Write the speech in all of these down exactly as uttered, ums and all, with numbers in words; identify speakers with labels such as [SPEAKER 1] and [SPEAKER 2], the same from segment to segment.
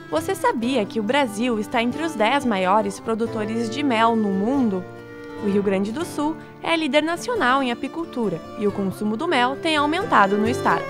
[SPEAKER 1] Você sabia que o Brasil está entre os dez maiores produtores de mel no mundo? O Rio Grande do Sul é líder nacional em apicultura e o consumo do mel tem aumentado no estado.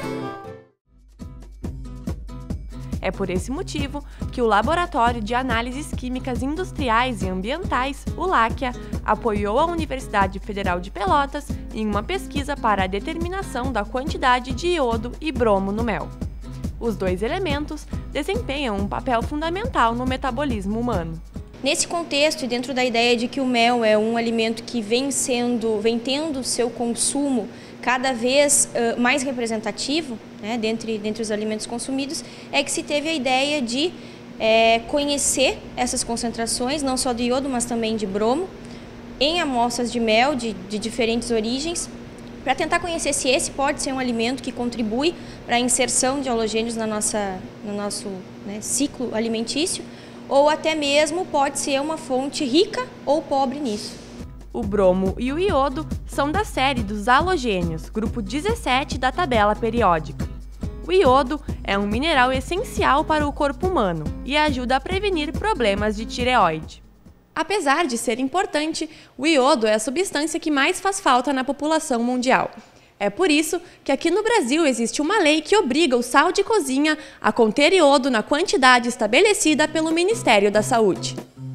[SPEAKER 1] É por esse motivo que o Laboratório de Análises Químicas Industriais e Ambientais, o LACEA, apoiou a Universidade Federal de Pelotas em uma pesquisa para a determinação da quantidade de iodo e bromo no mel. Os dois elementos desempenham um papel fundamental no metabolismo humano.
[SPEAKER 2] Nesse contexto e dentro da ideia de que o mel é um alimento que vem sendo, vem tendo seu consumo cada vez uh, mais representativo, né, dentre, dentre os alimentos consumidos, é que se teve a ideia de é, conhecer essas concentrações, não só de iodo, mas também de bromo, em amostras de mel de, de diferentes origens, para tentar conhecer se esse pode ser um alimento que contribui para a inserção de halogênios na nossa, no nosso né, ciclo alimentício, ou até mesmo pode ser uma fonte rica ou pobre nisso.
[SPEAKER 1] O bromo e o iodo são da série dos halogênios, grupo dezessete da tabela periódica. O iodo é um mineral essencial para o corpo humano e ajuda a prevenir problemas de tireoide. Apesar de ser importante, o iodo é a substância que mais faz falta na população mundial. É por isso que aqui no Brasil existe uma lei que obriga o sal de cozinha a conter iodo na quantidade estabelecida pelo Ministério da Saúde.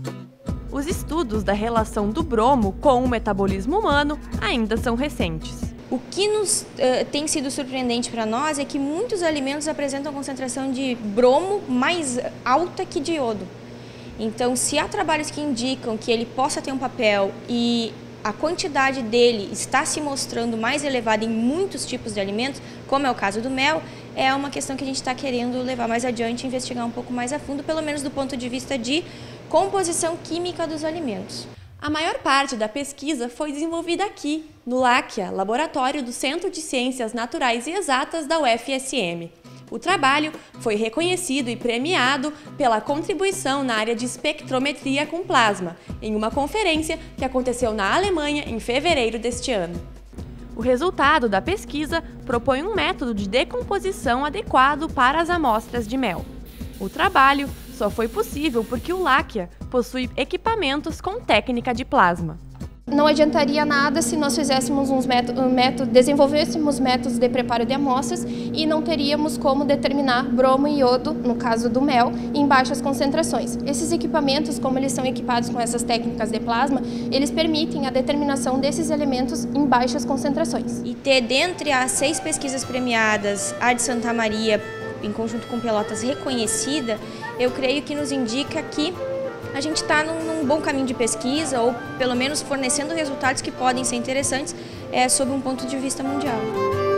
[SPEAKER 1] Os estudos da relação do bromo com o metabolismo humano ainda são recentes.
[SPEAKER 2] O que nos uh, tem sido surpreendente para nós é que muitos alimentos apresentam concentração de bromo mais alta que de iodo. Então, se há trabalhos que indicam que ele possa ter um papel e a quantidade dele está se mostrando mais elevada em muitos tipos de alimentos, como é o caso do mel, é uma questão que a gente está querendo levar mais adiante e investigar um pouco mais a fundo, pelo menos do ponto de vista de composição química dos alimentos.
[SPEAKER 1] A maior parte da pesquisa foi desenvolvida aqui, no LACEA, Laboratório do Centro de Ciências Naturais e Exatas da U F S M. O trabalho foi reconhecido e premiado pela contribuição na área de espectrometria com plasma, em uma conferência que aconteceu na Alemanha em fevereiro deste ano. O resultado da pesquisa propõe um método de decomposição adequado para as amostras de mel. O trabalho só foi possível porque o LACEA possui equipamentos com técnica de plasma.
[SPEAKER 3] Não adiantaria nada se nós fizéssemos uns métodos, método, desenvolvêssemos métodos de preparo de amostras e não teríamos como determinar bromo e iodo, no caso do mel, em baixas concentrações. Esses equipamentos, como eles são equipados com essas técnicas de plasma, eles permitem a determinação desses elementos em baixas concentrações.
[SPEAKER 2] E ter dentre as seis pesquisas premiadas, a de Santa Maria, em conjunto com Pelotas, reconhecida, eu creio que nos indica que a gente está num, num bom caminho de pesquisa, ou pelo menos fornecendo resultados que podem ser interessantes é, sob um ponto de vista mundial.